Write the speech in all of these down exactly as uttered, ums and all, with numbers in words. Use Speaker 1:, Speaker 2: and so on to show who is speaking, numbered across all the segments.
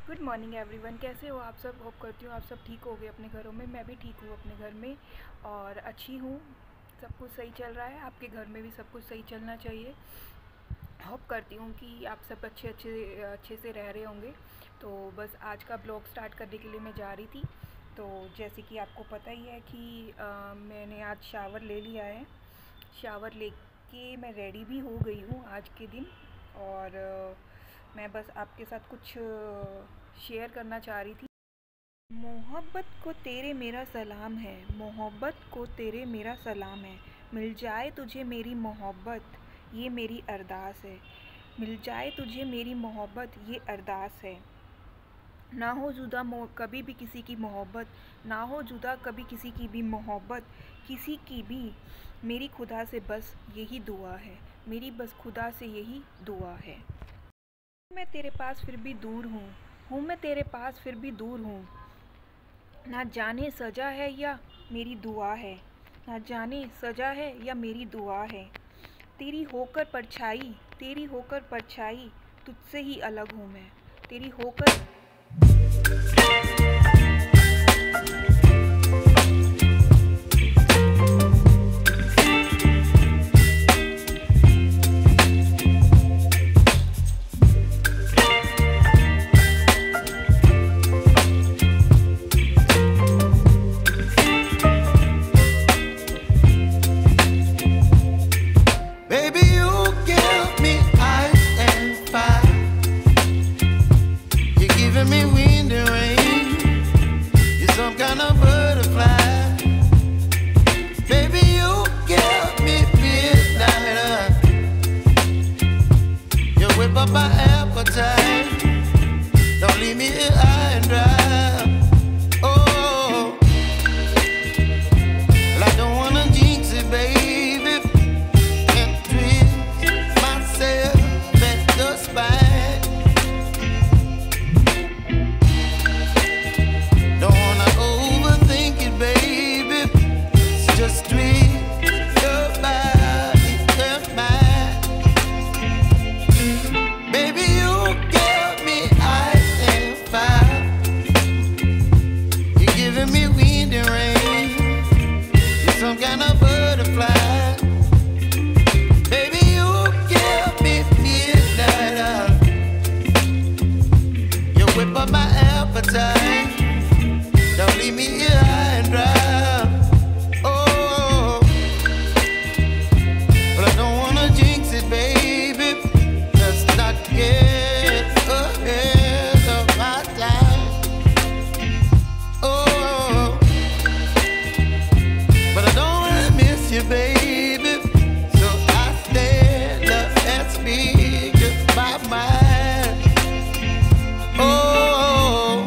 Speaker 1: Good morning everyone. कैसे हो आप सब? होप करती हूँ आप सब ठीक हो गए अपने घरों में। मैं भी ठीक हूँ अपने घर में और अच्छी हूँ। सब कुछ सही चल रहा है। आपके घर में भी सब कुछ सही चलना चाहिए। होप करती हूँ कि आप सब अच्छे अच्छे अच्छे से रह रहे होंगे। तो बस आज का ब्लॉग स्टार्ट करने के लिए मैं जा रही थी। तो जैसे कि आपको पता ही है कि आ, मैंने आज शावर ले लिया है। शावर लेके मैं रेडी भी हो गई हूँ आज के दिन। और आ, मैं बस आपके साथ कुछ शेयर करना चाह रही थी। मोहब्बत को तेरे मेरा सलाम है, मोहब्बत को तेरे मेरा सलाम है। मिल जाए तुझे मेरी मोहब्बत, ये मेरी अरदास है। मिल जाए तुझे मेरी मोहब्बत, ये अरदास है। ना हो जुदा कभी भी किसी की मोहब्बत, ना हो जुदा कभी किसी की भी मोहब्बत, किसी की भी। मेरी खुदा से बस यही दुआ है, मेरी बस खुदा से यही दुआ है। मैं तेरे पास फिर भी दूर हूँ, हूँ मैं तेरे पास फिर भी दूर हूँ। ना जाने सजा है या मेरी दुआ है, ना जाने सजा है या मेरी दुआ है। तेरी होकर परछाई, तेरी होकर परछाई, तुझसे ही अलग हूँ मैं। तेरी होकर
Speaker 2: me wind and rain, you're some kind of butterfly. Baby, you give me midnight. You whip up my appetite. Don't leave me here high and dry. Oh, well, I don't wanna jinx it, baby, and twist myself at the spine. Just twist your body and mine. Baby, you give me ice and fire. You're giving me wind and rain. You're some kind of butterfly. Baby, you give me midnight. You whip up my appetite. Don't leave me here high and dry. Baby, so I stand up and speak just my mind. Oh,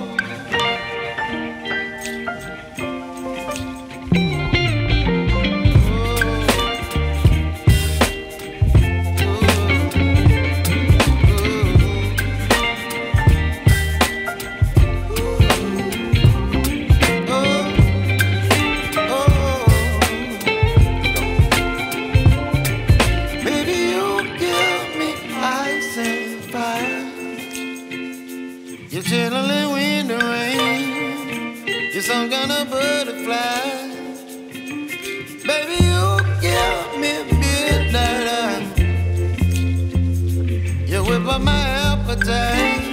Speaker 2: you're chilling wind and rain. You're some kind of butterfly. Baby, you give me midnight. You whip up my appetite.